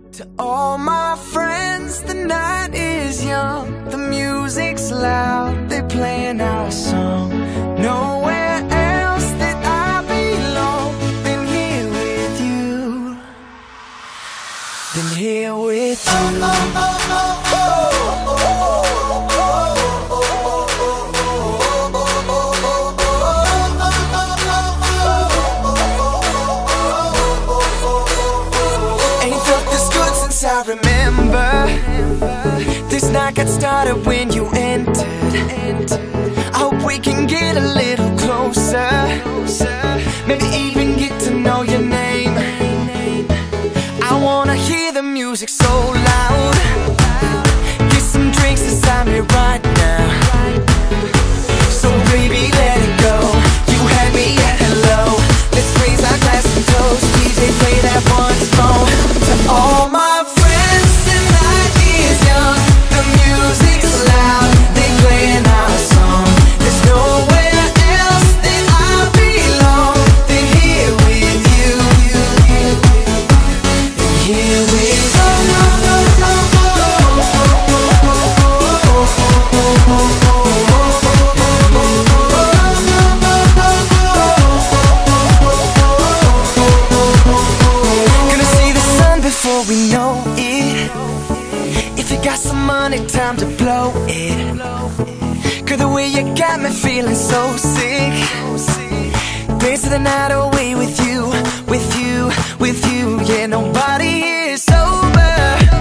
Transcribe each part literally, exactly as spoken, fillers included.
To all my friends, the night is young, the music's loud, they're playing our song. Nowhere else that I belong than here with you, than here with you. I remember this night got started when you entered. I hope we can get a little closer, maybe even get to know your name. I wanna hear the music so loud, get some drinks inside me right now. So baby, let it go. You had me at hello. Let's raise our glass and toast. D J, play that one song. To all my we know it. If you got some money, time to blow it. Girl, the way you got me feeling so sick. Dance the night away with you, with you, with you. Yeah, nobody is sober.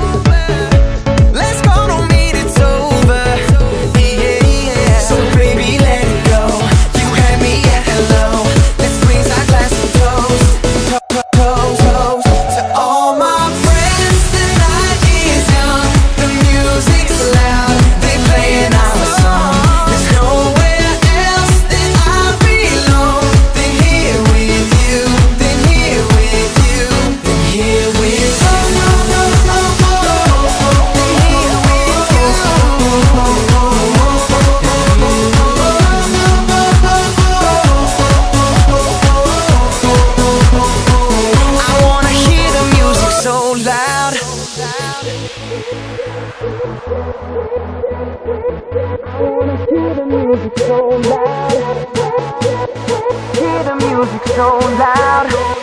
Let's go, don't mean it's over. Yeah, yeah. So baby, let it go. You had me at hello. Let's raise our glass and toast, toast, toast to all my. Hear the music so loud. Hear the music so loud.